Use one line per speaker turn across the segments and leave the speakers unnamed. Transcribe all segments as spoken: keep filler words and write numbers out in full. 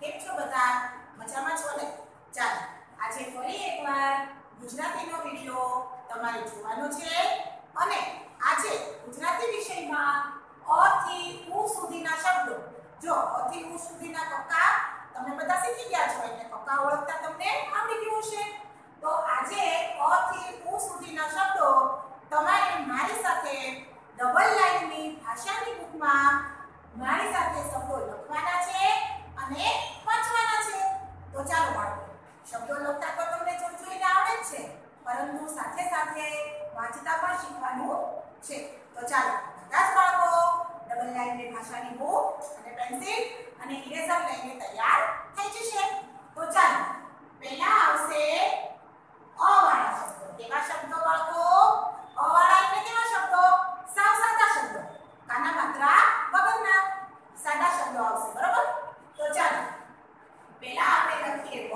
કેમ છો બધા? મજામાં છો ને? ચાલો આજે ફરી એકવાર ગુજરાતીનો વિડિયો તમારે જોવાનો છે અને આજે ગુજરાતી વિષયમાં અ થી ઉ સુધીના શબ્દો, જો અ થી ઉ સુધીના કક્કા તમે બધા શીખી ગયા છો એટલે કક્કા ઓળખતા તમને આવડી ગયું છે. તો આજે અ થી ઉ સુધીના શબ્દો તમારે મારી સાથે ડબલ લાઈનની ભાષાની બુકમાં મારી સાથે શબ્દો લખવાના છે અને વાંચવાના છે. તો ચાલો બાળકો, શબ્દો લખતા તો તમને જોઈ જોઈને આવડે જ છે, પરંતુ સાથે સાથે વાંચતા પણ શીખવાનું છે. તો ચાલો બધા જ બાળકો ડબલ લાઈનની ભાષાની બુક અને પેન્સિલ અને ઇરેઝર લઈને તૈયાર થઈ જશે. તો ચાલો પહેલા આવશે અ વાળા શબ્દો. કેવા શબ્દો બાળકો? અ વાળા એટલે કેવા શબ્દો? સાવ સાદા શબ્દો, કાના માત્રા વગરના સાદા શબ્દો આવશે. બરોબર? તો ચાલો પહેલા આપણે લખીએ બ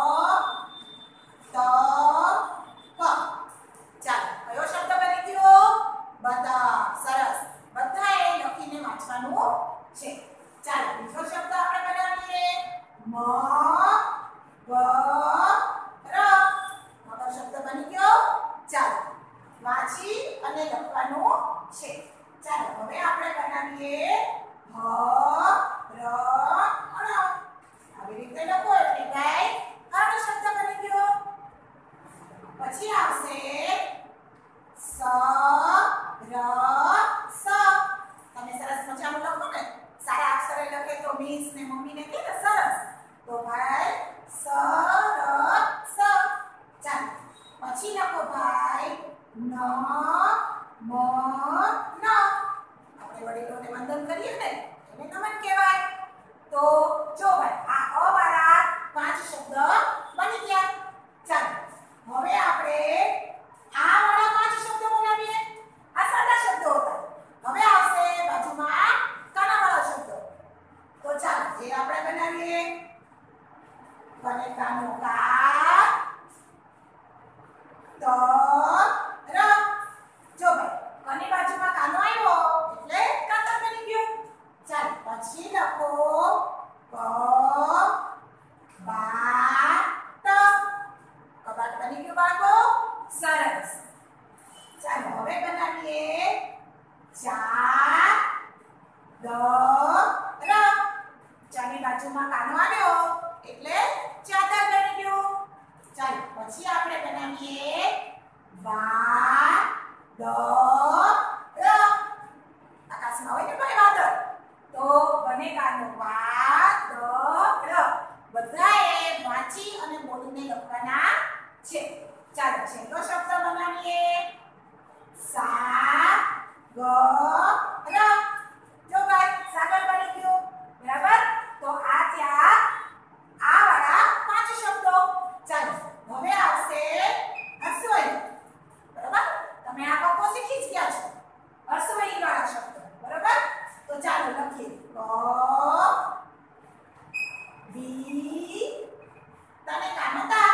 ત ક. ચાલો કયો શબ્દ બની ગયો? બતક. સરસ. બધાએ લખીને વાંચવાનું છે. ચાલો બીજો શબ્દ આપણે બનાવીએ મ ગ ર. મગર શબ્દ બની ગયો. ચાલો વાંચી અને લખવાનું છે. ચાલો હવે આપણે બનાવીએ હ ર અણ. આવી રીતે લખો એટલે ગાય અણ શબ્દ બની ગયો. પછી આવશે સ ર સ. તમે સરસ મજાનું લખો ને, સારા અક્ષરે લખે તો મિસ ને મમ્મીને કહે ને સરસ, તો ભાઈ સ ર સ. ચાલો પછી લખો ભાઈ ન મ ન. આપણે વડીલોને વંદન કરીએ ને એને નમન કહેવાય. તો જો ભાઈ આ અ વાળા પાંચ શબ્દ બની ગયા. ચાલો હવે આપણે આ વાળા પાંચ શબ્દો બનાવીએ. આ સાદા શબ્દો હતા. હવે આવશે બાજુમાં કાના વાળા શબ્દો. તો ચાલો એ આપણે બનાવીએ. કને કાનો કા ત ર. જો ભાઈ કની બાજુમાં કાનો આવ્યો એટલે કાતર બની ગયું. ચાલો પછી લખો ક બા ટ. કબાટ બની ગયું બાળકો. સરસ. ચાલો હવે બનાવીએ ચા દ ર. ચાની બાજુમાં કાનો આવ્યો એટલે ચાદર બની ગયું. ચાલો પછી આપણે બનાવીએ વા દ ર. આકાશમાં હોય ને ભાઈ વાદળ, તો બને કાનો વા દ ર. બધાએ વાંચી અને બોલીને લખવાના છે. ચાલો છેલ્લો શબ્દ બનાવીએ સા ગ ર. જો ભાઈ સાગર બની ગયો. બરાબર? તો આ ત્યાં આ વાળા પાંચ શબ્દો. ચાલો હવે આવશે હસવઈ. બરાબર? તમે આ કક્કો શીખી જ ગયા છો, હસવઈ વાળા શબ્દો. બરાબર? તો ચાલો લખીએ ક વી. તને કાનો તા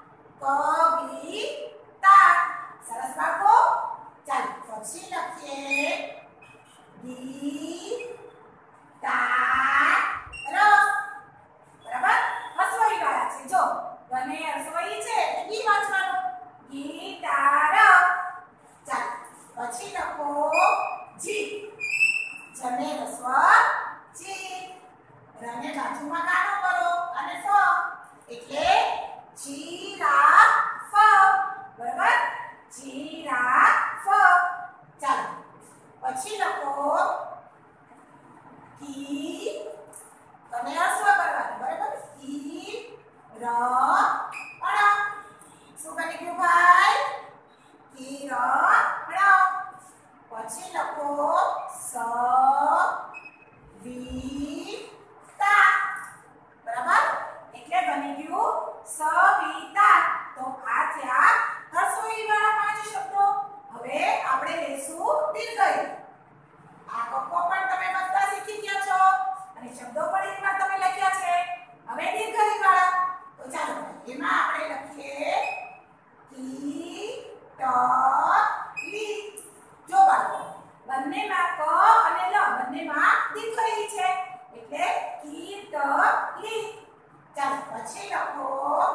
કવિતા. સરસ બાળકો. ચાલો પછી લખીએ ગીતા ર. બરાબર? હસવઈ વાળા છે. જો બને હસવઈ છે એટલે ગી વાંચવાનું. ગીતાર. ચાલો પછી લખો જી. જને રસ્વ જી. રને બાજુમાં કાનો કરો અને ફ એટલે જીરાફ. બરાબર? જીરાફ. ચાલો પછી લખો કી. અને હસ્વ કરવાનું. બરાબર? કી ર અણ. શું બની ગયું ભાઈ? કી ર અણ. પછી લખો સ વી તા. બરાબર? એટલે બની ગયું સવિતા. તો આ થયા હસવઈ વાળા પાંચ શબ્દો. હવે આપણે લેશું દીર્ઘઈ. આ કક્કો પણ તમે બધા શીખી ગયા છો અને શબ્દો પણ એમાં તમે લખ્યા છે. હવે દીર્ઘઈ વાળા. તો ચાલો એમાં આપણે લખીએ કી ટ લી. જો બાળકો બંનેમાં ક અને લ બંનેમાં દીર્ઘઈ છે એટલે કી ટ લી. ચાલો પછી લખો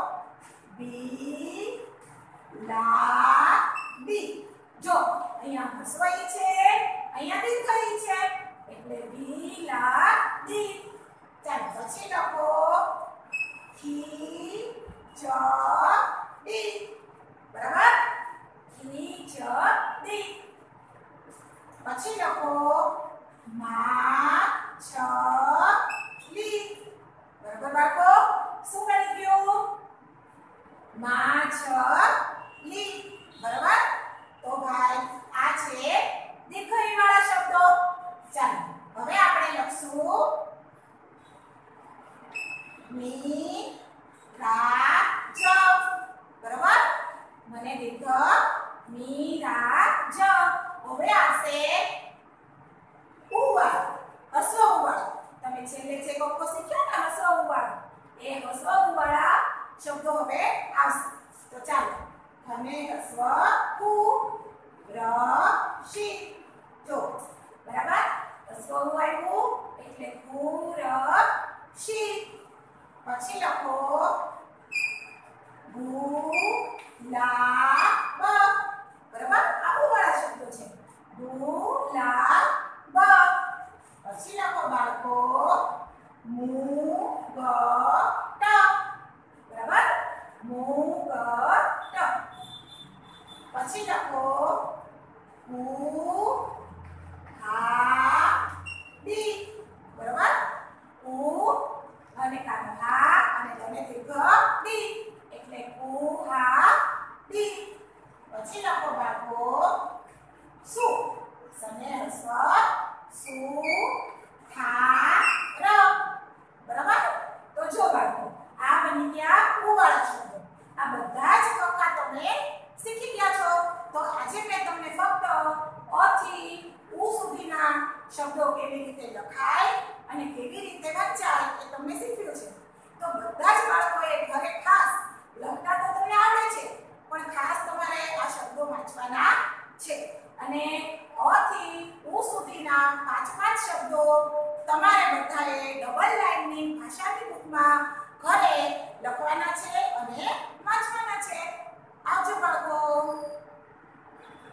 બી લા બી. જો અહીંયા હસવાઈ છે, અહીંયા દીર્ઘઈ છે એટલે બી લા દી. ચાલો પછી લખો ખી ચ ડી. બરાબર, ખી ચ ડી. પછી લખો મા છ લી. બરાબર બાળકો, શું બની ગયું? મા છ લી. બરાબર, તો ભાઈ આ છે દીર્ઘઈ વાળા શબ્દો. ચાલો હવે આપણે લખશું મી રા જ. બરાબર, મને દીર્ઘ મી રા જ. હવે આવશે ઉવા, હસવા ઉવાળા. તમે છેલ્લે જે કક્કો શીખ્યા ને હસવા ઉવાળા, એ હસવા ઉવાળા શબ્દો હવે આવશે. તો ચાલો તમે હસવ કુ ર શી. જો બરાબર, હસવ ઉવાળું એટલે કુ ર શી. પછી લખો ગુ લા બ. બરાબર, આ ઉવાળા શબ્દો છે. ગુ લા બ. પછી લખો બાળકો મુ ગ ટ. બરાબર, મુ ગ ટ. પછી લખો ઉ હા ડી. બરાબર, ઉ અને કાનો હા અને તમે દીર્ઘ ડી એટલે ઉ હા ડી. પછી લખો બાળકો સુ. સને હસ્વ સુ થા ર. બરાબર, તો જો બાળકો આ બની ગયા ઉવાળા શબ્દો. આ બધા જ કક્કા તમે શીખી ગયા છો. તો આજે મેં તમને ફક્ત અ થી ઉ સુધીના શબ્દો કેવી રીતે લખાય અને કેવી રીતે વંચાય એ તમને શીખ્યું છે. તો બધા જ બાળકોએ ઘરે ખાસ લખતા તો તમને આવડે છે, પણ ખાસ તમારે આ શબ્દો વાંચવાના છે. અને અ થી ઉ સુધીના પાંચ પાંચ શબ્દો તમારે બધાએ ડબલ લાઈનની ભાષાની બુકમાં ઘરે લખવાના છે અને વાંચવાના છે. આવજો બાળકો.